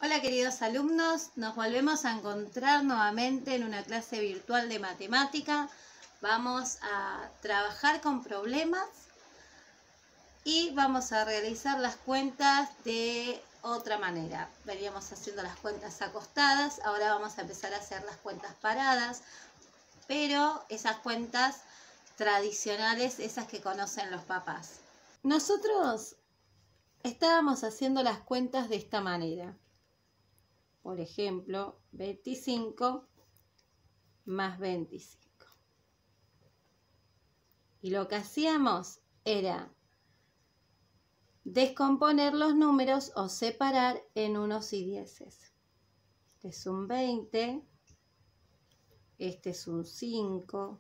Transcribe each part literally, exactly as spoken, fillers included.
Hola queridos alumnos, nos volvemos a encontrar nuevamente en una clase virtual de matemática. Vamos a trabajar con problemas y vamos a realizar las cuentas de otra manera. Veníamos haciendo las cuentas acostadas, ahora vamos a empezar a hacer las cuentas paradas, pero esas cuentas tradicionales, esas que conocen los papás. Nosotros estábamos haciendo las cuentas de esta manera. Por ejemplo, veinticinco más veinticinco. Y lo que hacíamos era descomponer los números o separar en unos y dieces. Este es un veinte, este es un cinco,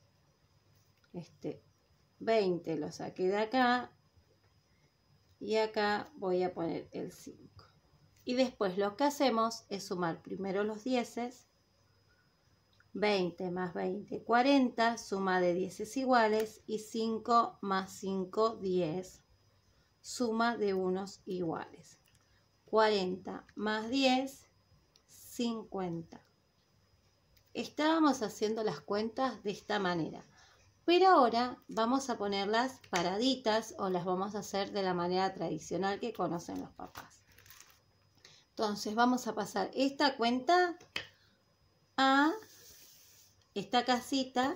este veinte lo saqué de acá y acá voy a poner el cinco. Y después lo que hacemos es sumar primero los dieces. veinte más veinte, cuarenta, suma de dieces iguales, y cinco más cinco, diez, suma de unos iguales. cuarenta más diez, cincuenta. Estábamos haciendo las cuentas de esta manera, pero ahora vamos a ponerlas paraditas o las vamos a hacer de la manera tradicional que conocen los papás. Entonces vamos a pasar esta cuenta a esta casita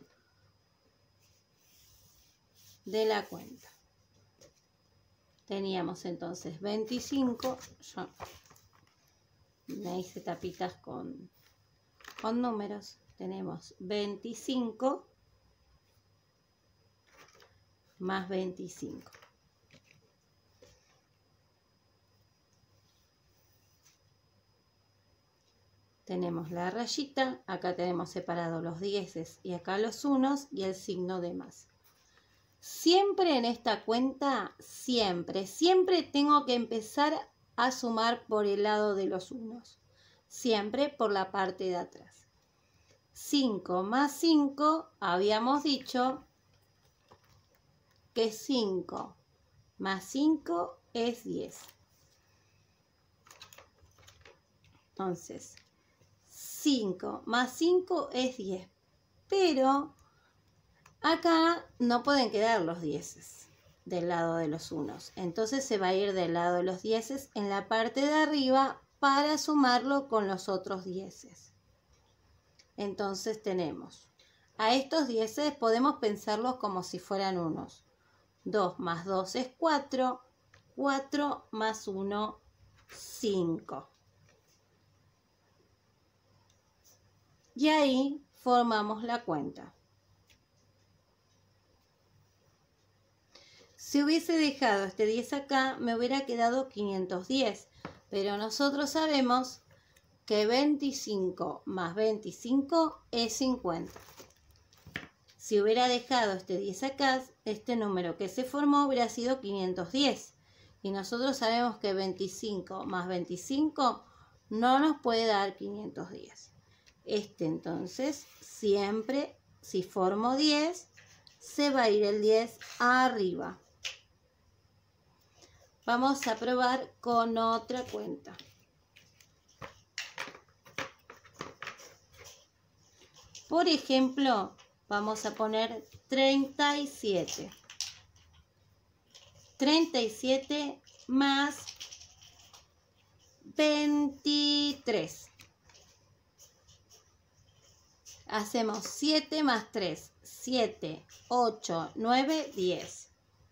de la cuenta. Teníamos entonces veinticinco, yo me hice tapitas con, con números, tenemos veinticinco más veinticinco. Tenemos la rayita, acá tenemos separados los dieces y acá los unos y el signo de más. Siempre en esta cuenta, siempre, siempre tengo que empezar a sumar por el lado de los unos. Siempre por la parte de atrás. cinco más cinco, habíamos dicho que cinco más cinco es diez. Entonces, cinco más cinco es diez, pero acá no pueden quedar los dieces del lado de los unos. Entonces se va a ir del lado de los dieces en la parte de arriba para sumarlo con los otros dieces. Entonces tenemos a estos dieces, podemos pensarlos como si fueran unos. dos más dos es cuatro, cuatro más uno, cinco. Y ahí formamos la cuenta. Si hubiese dejado este diez acá, me hubiera quedado quinientos diez. Pero nosotros sabemos que veinticinco más veinticinco es cincuenta. Si hubiera dejado este diez acá, este número que se formó hubiera sido quinientos diez. Y nosotros sabemos que veinticinco más veinticinco no nos puede dar quinientos diez. Este entonces, siempre, si formo diez, se va a ir el diez arriba. Vamos a probar con otra cuenta. Por ejemplo, vamos a poner treinta y siete. treinta y siete más veintitrés. Hacemos siete más tres, siete, ocho, nueve, diez.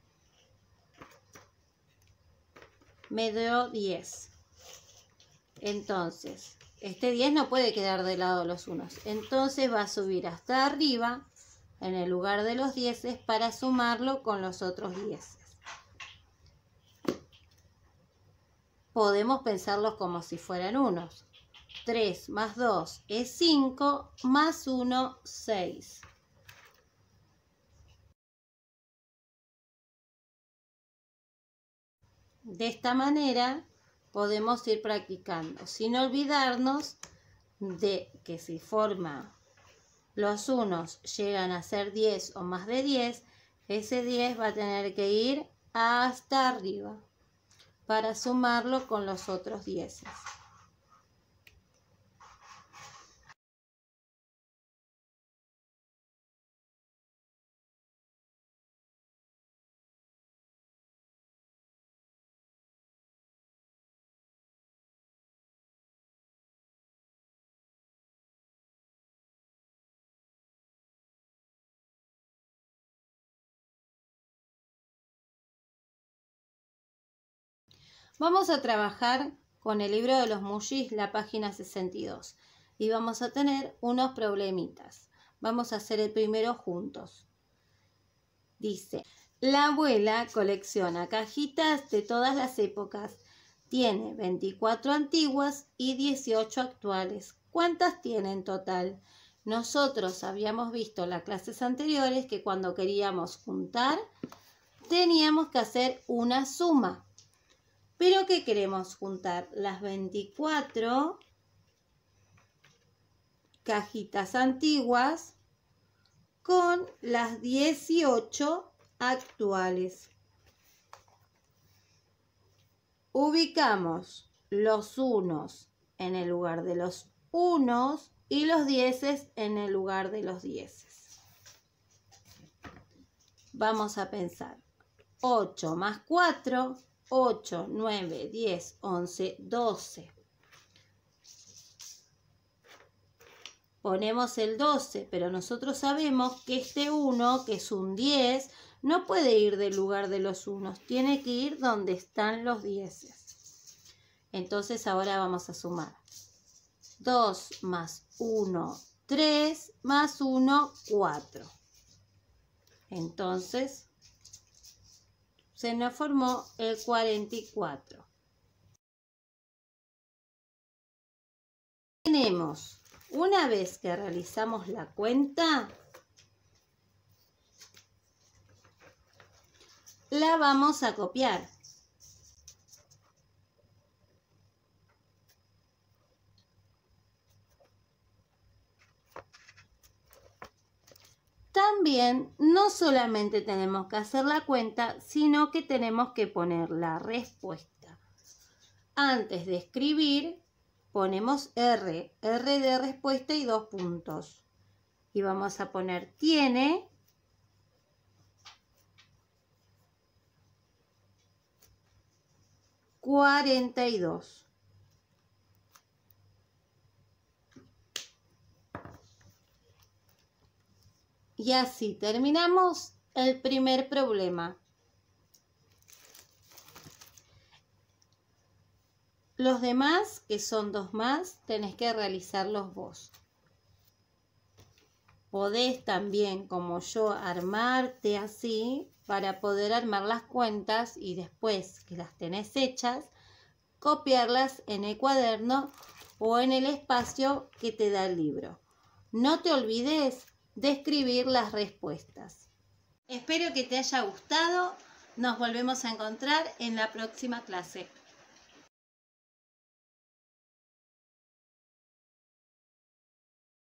Me dio diez. Entonces, este diez no puede quedar del lado de los unos. Entonces va a subir hasta arriba, en el lugar de los dieces, para sumarlo con los otros dieces. Podemos pensarlos como si fueran unos. tres más dos es cinco, más uno, seis. De esta manera podemos ir practicando, sin olvidarnos de que si forma los unos llegan a ser diez o más de diez, ese diez va a tener que ir hasta arriba. para sumarlo con los otros dieces. Vamos a trabajar con el libro de los Mullis, la página sesenta y dos, y vamos a tener unos problemitas. Vamos a hacer el primero juntos. Dice, la abuela colecciona cajitas de todas las épocas. Tiene veinticuatro antiguas y dieciocho actuales. ¿Cuántas tiene en total? Nosotros habíamos visto en las clases anteriores que cuando queríamos juntar, teníamos que hacer una suma. ¿Pero qué queremos juntar? Las veinticuatro cajitas antiguas con las dieciocho actuales. Ubicamos los unos en el lugar de los unos y los dieces en el lugar de los dieces. Vamos a pensar. ocho más cuatro... ocho, nueve, diez, once, doce. Ponemos el doce, pero nosotros sabemos que este uno, que es un diez, no puede ir del lugar de los unos, tiene que ir donde están los dieces. Entonces ahora vamos a sumar. dos más uno, tres, más uno, cuatro. Entonces se nos formó el cuarenta y cuatro. Tenemos, una vez que realizamos la cuenta, la vamos a copiar. También no solamente tenemos que hacer la cuenta, sino que tenemos que poner la respuesta. Antes de escribir, ponemos R, R de respuesta y dos puntos. Y vamos a poner tiene cuarenta y dos. Y así terminamos el primer problema. Los demás, que son dos más, tenés que realizarlos vos. Podés también, como yo, armarte así para poder armar las cuentas y después que las tenés hechas, copiarlas en el cuaderno o en el espacio que te da el libro. No te olvides de escribir las respuestas. Espero que te haya gustado. Nos volvemos a encontrar en la próxima clase.